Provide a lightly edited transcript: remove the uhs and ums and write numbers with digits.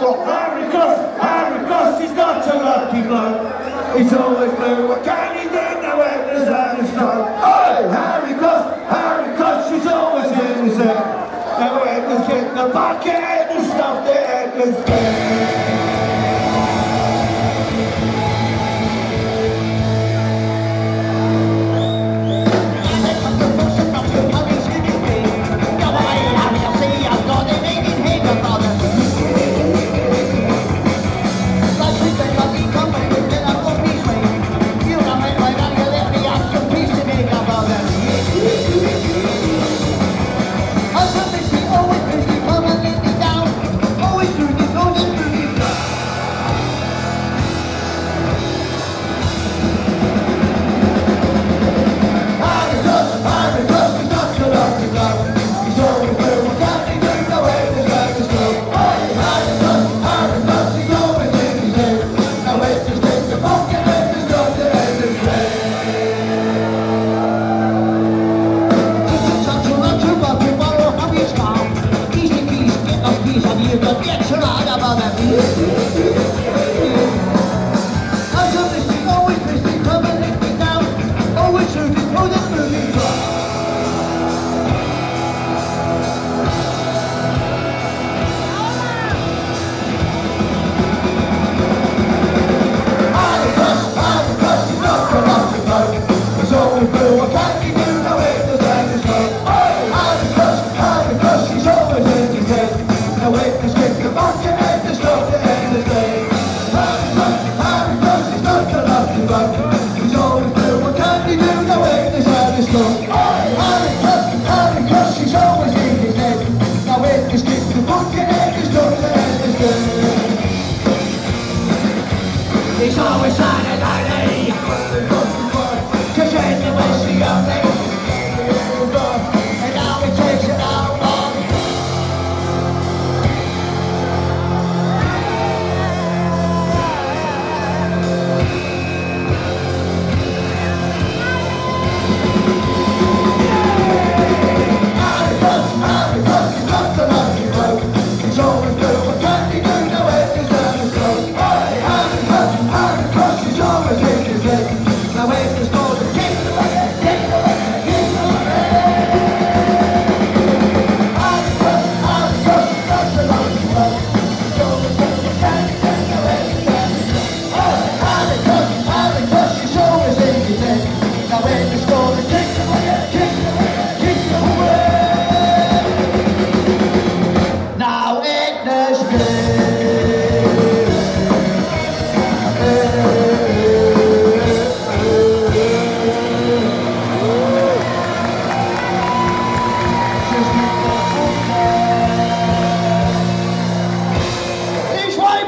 Harry Cross, he's not a lucky bloke. He's always blue, what can he do now when there's Harry Cross? Oh, Harry Cross, she's always in his head. Now Edna's getting the bucket and stuff the Edna's dead.